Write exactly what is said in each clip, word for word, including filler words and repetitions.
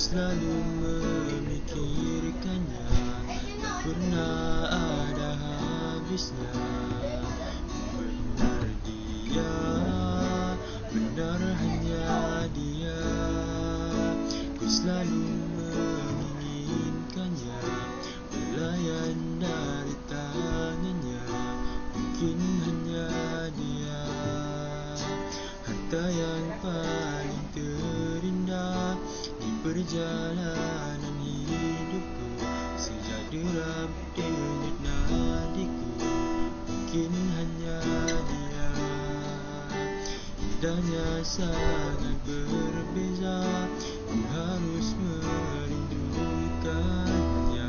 selalu memikirkannya, tak pernah ada habisnya. Benar dia, benar hanya dia. Ku selalu menginginkannya, belayan dari tangannya. Mungkin hanya dia, harta yang paling terindah di perjalanan hidupku. Sejak derap denyut nadiku, mungkin hanya dia. Indahnya sangat berbeza, ku harus merindukannya.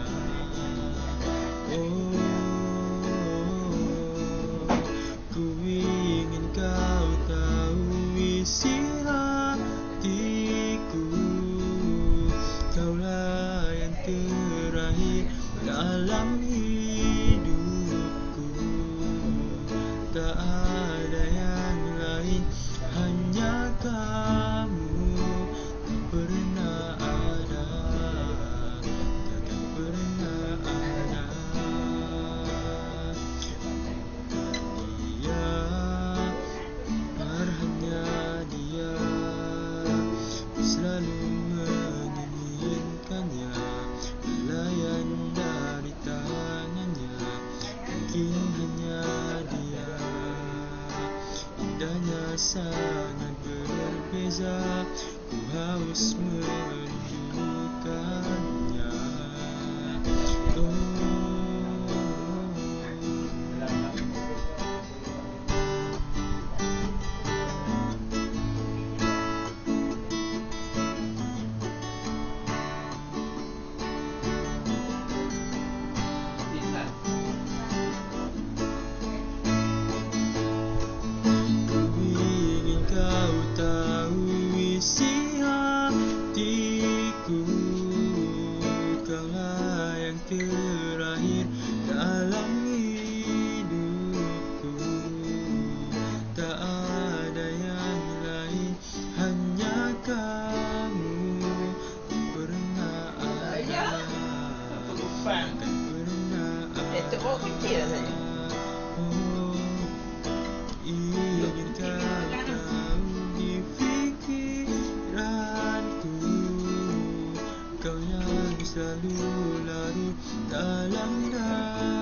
Oh, ku ingin kau tahu isi hatiku. Kaulah yang terakhir dalam hidupku. Tak ada yang lain, hanya kamu. Tak pernah ada, takkan pernah ada. Dia, benar hanya dia. Ku selalu menginginkannya, belayan dari tangannya. Mungkin hanya dia, indahnya sangat berbeza, ku harus merindukannya. Oh, isi hatiku. Kaulah yang terakhir dalam hidupku. Tak ada yang lain, hanya kamu. Tak pernah ada, takkan pernah ada. Oh, ingin kau tahu di pikiranku. Kau yang selalu larut dalam